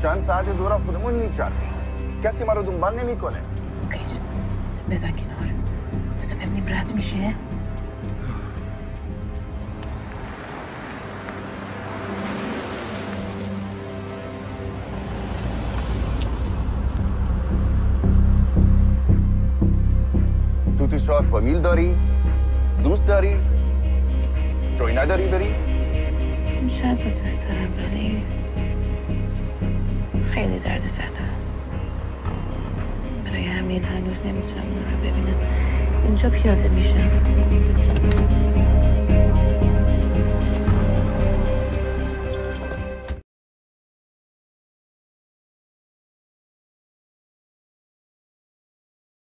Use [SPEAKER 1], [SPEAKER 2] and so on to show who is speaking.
[SPEAKER 1] چند ساعت دور خودمون میچرخیم. کسی ما رو دنبال نمیکنه.
[SPEAKER 2] اوکی جس بزن کنار. بزن ببینیم رد میشه.
[SPEAKER 1] تو شهر فامیل داری؟ دوست داری؟ جای نداری بری؟
[SPEAKER 2] چند تا دوست دارم ولی خیلی درد سر دارم. برای همین هنوز نمیتونم اونا رو ببینم. اینجا پیاده میشم.